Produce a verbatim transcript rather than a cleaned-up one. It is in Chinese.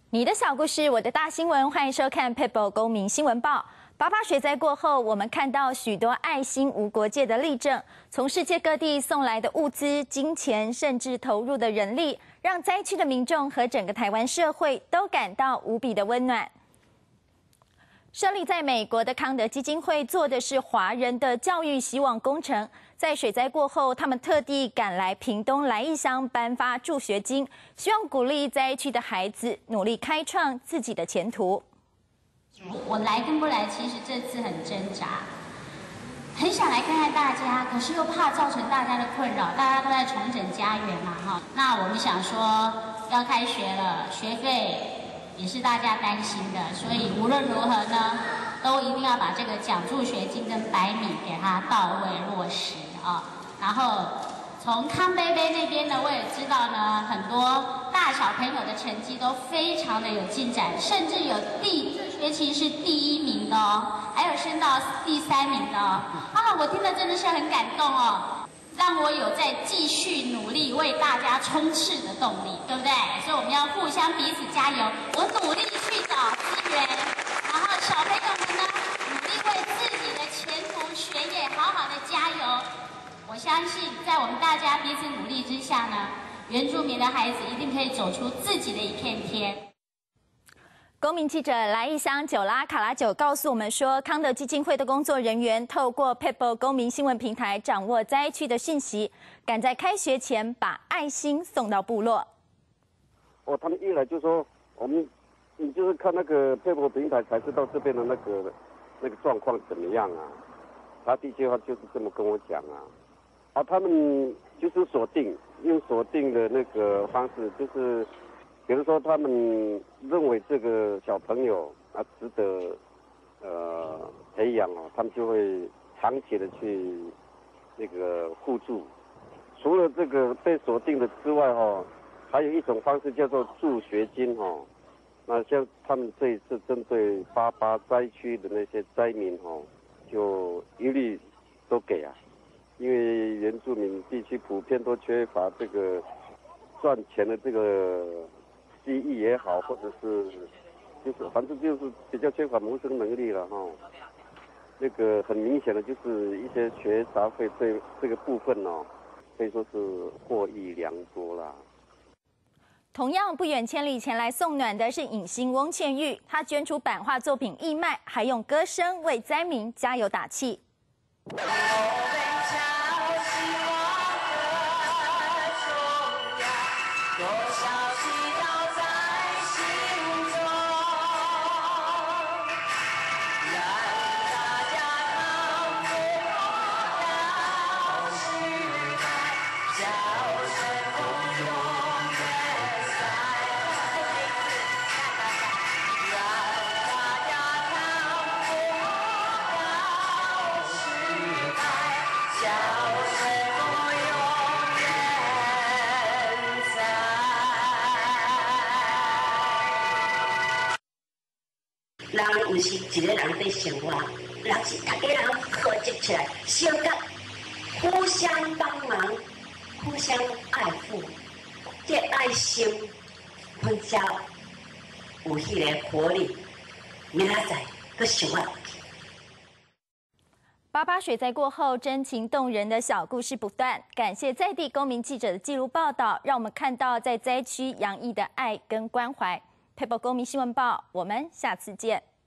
你的小故事，我的大新闻，欢迎收看 People 公民新闻报。八八水灾过后，我们看到许多爱心无国界的例证，从世界各地送来的物资、金钱，甚至投入的人力，让灾区的民众和整个台湾社会都感到无比的温暖。设立在美国的康德基金会做的是华人的教育希望工程。在水灾过后，他们特地赶来屏东来义乡颁发助学金，希望鼓励灾区的孩子努力开创自己的前途。 我来跟不来，其实这次很挣扎，很想来看看大家，可是又怕造成大家的困扰。大家都在重整家园嘛，哈。那我们想说，要开学了，学费也是大家担心的，所以无论如何呢，都一定要把这个奖助学金跟百米给它到位落实啊。然后从康贝贝那边呢，我也知道呢，很多大小朋友的成绩都非常的有进展，甚至有第这学期是第一名的哦，还有升到第三名的哦。啊，我听了真的是很感动哦。让我有在继续努力为大家冲刺的动力，对不对？所以我们要互相彼此加油。我努力去找资源，然后小朋友们呢，努力为自己的前途学业好好的加油。我相信，在我们大家彼此努力之下呢，原住民的孩子一定可以走出自己的一片天。 公民记者来义乡九拉卡拉九告诉我们说，康德基金会的工作人员透过 People 公民新闻平台掌握灾区的讯息，赶在开学前把爱心送到部落。 哦，他们一来就说，我们你就是看那个 People 平台才知道这边的那个那个状况怎么样啊？他第一句话就是这么跟我讲啊，啊，他们就是锁定用锁定的那个方式，就是。比如说，他们认为这个小朋友啊值得呃培养哦，他们就会长期的去那个互助。除了这个被锁定的之外哦，还有一种方式叫做助学金哦。那像他们这一次针对八八灾区的那些灾民哦，就一律都给啊，因为原住民地区普遍都缺乏这个赚钱的这个。记忆也好，或者是就是反正就是比较缺乏谋生能力了哈。那个很明显的就是一些学杂费这这个部分哦，可以说是获益良多啦。 同样不远千里前来送暖的是影星翁倩玉，她捐出版画作品义卖，还用歌声为灾民加油打气。 人唔是一个人在生活，人是大家人合集起来，相甲互相帮忙，互相爱护，这爱心分才有迄个活力。明仔载搁想啊！ 八八水灾过后，真情动人的小故事不断。感谢在地公民记者的记录报道，让我们看到在灾区洋溢的爱跟关怀。People 公民新闻报，我们下次见。